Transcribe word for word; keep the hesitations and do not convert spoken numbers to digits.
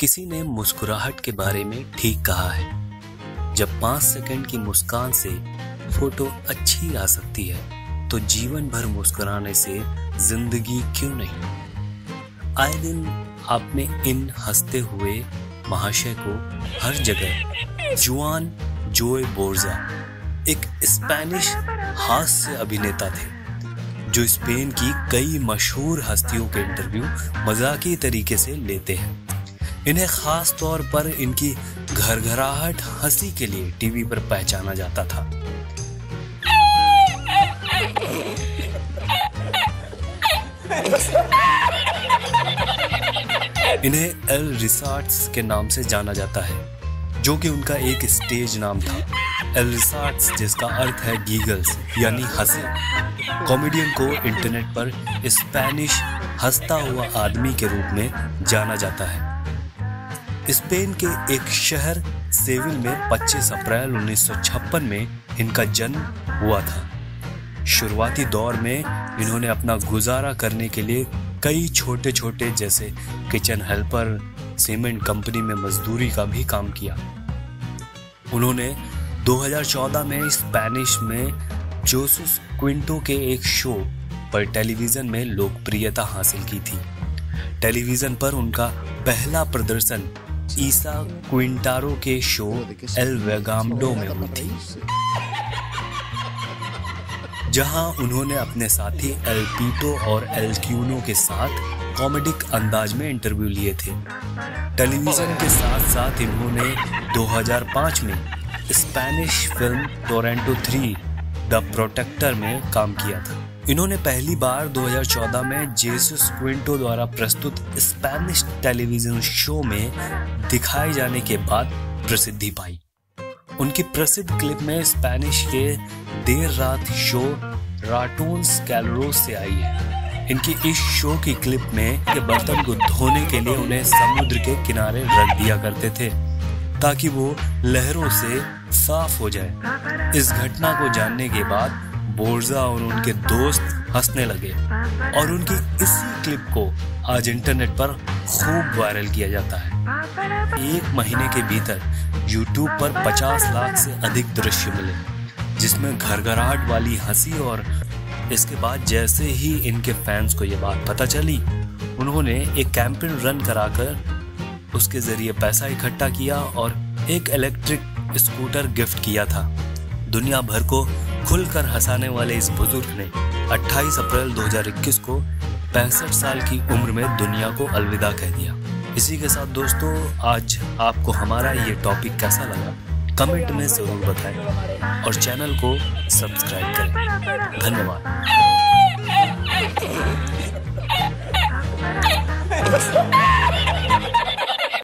किसी ने मुस्कुराहट के बारे में ठीक कहा है, जब पाँच सेकंड की मुस्कान से फोटो अच्छी आ सकती है तो जीवन भर मुस्कुराने से जिंदगी क्यों नहीं। आए दिन आपने इन हंसते हुए महाशय को हर जगह जुआन जोए बोर्जा एक स्पेनिश हास्य अभिनेता थे जो स्पेन की कई मशहूर हस्तियों के इंटरव्यू मजाकी तरीके से लेते हैं। इन्हें खास तौर पर इनकी घरघराहट हंसी के लिए टीवी पर पहचाना जाता था। इन्हें एल रिसार्ट्स के नाम से जाना जाता है, जो कि उनका एक स्टेज नाम था। एल रिसार्ट्स जिसका अर्थ है गीगल्स यानी हंसी। कॉमेडियन को इंटरनेट पर स्पेनिश हंसता हुआ आदमी के रूप में जाना जाता है। स्पेन के एक शहर सेविल में पच्चीस अप्रैल उन्नीस सौ छप्पन में इनका जन्म हुआ था। शुरुआती दौर में इन्होंने अपना गुजारा करने के लिए कई छोटे छोटे जैसे किचन हेल्पर, सीमेंट कंपनी में मजदूरी का भी काम किया। उन्होंने दो हज़ार चौदह में स्पेनिश में जोसेस क्विंटो के एक शो पर टेलीविजन में लोकप्रियता हासिल की थी। टेलीविजन पर उनका पहला प्रदर्शन ईसा क्विंटारो के शो एल वेगामडो में हुई थी, जहां उन्होंने अपने साथी एल पीटो और एल क्यूनो के साथ कॉमेडिक अंदाज में इंटरव्यू लिए थे। टेलीविजन के साथ साथ इन्होंने दो हज़ार पाँच में Spanish film Torrente three the protector में काम किया था। इन्होंने पहली बार दो हज़ार चौदह में जेसस क्विंटो द्वारा प्रस्तुत स्पेनिश टेलीविजन शो में दिखाए जाने के बाद प्रसिद्धि पाई। उनकी प्रसिद्ध क्लिप में स्पेनिश के देर रात शो राटून्स कैलरोस से आई है। इनकी इस शो की क्लिप में के बर्तन को धोने के लिए उन्हें समुद्र के किनारे रख दिया करते थे ताकि वो लहरों से साफ हो जाए। इस घटना को जानने के बाद बोर्जा और उनके दोस्त हंसने लगे और उनकी इसी क्लिप को आज इंटरनेट पर खूब वायरल किया जाता है। एक महीने के भीतर यूट्यूब पर पचास लाख से अधिक दृश्य मिले, जिसमें घरघराहट वाली हंसी। और इसके बाद जैसे ही इनके फैंस को ये बात पता चली, उन्होंने एक कैंपेन रन कराकर उसके जरिए पैसा इकट्ठा किया और एक इलेक्ट्रिक स्कूटर गिफ्ट किया था। दुनिया भर को खुलकर हंसाने वाले इस बुजुर्ग ने अट्ठाईस अप्रैल दो हज़ार इक्कीस को पैंसठ साल की उम्र में दुनिया को अलविदा कह दिया। इसी के साथ दोस्तों, आज आपको हमारा ये टॉपिक कैसा लगा कमेंट में जरूर बताएं और चैनल को सब्सक्राइब करें। धन्यवाद।